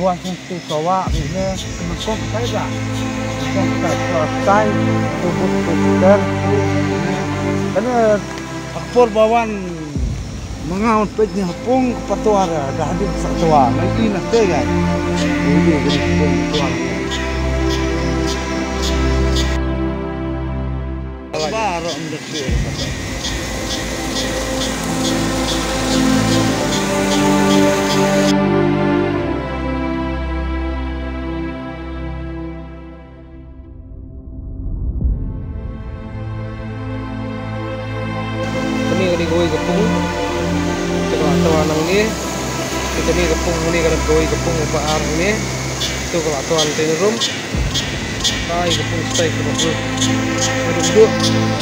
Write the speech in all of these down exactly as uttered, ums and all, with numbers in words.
tua sung tu sawa ini kok kai ba kok kai tubut puter karena akpor bawan mengaun pejnya pung patuara dah hadir satua lagi nak kan ini pung tuara baru mendekat kami goi gepung kita atuan ini kita ni gepung ini kada goi gepung pa ar ini tu kalau atuan tin room tai gepung stay ke room duduk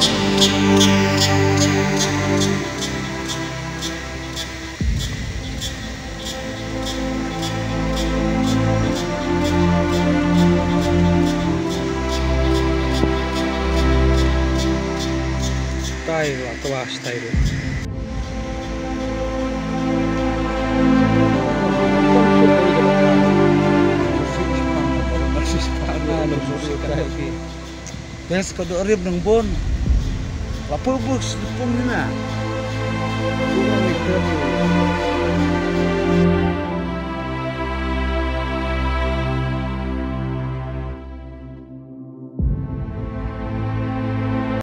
tai lah tua stay room Yes, kau dah rib nang bon. Lapor bos pun ni na.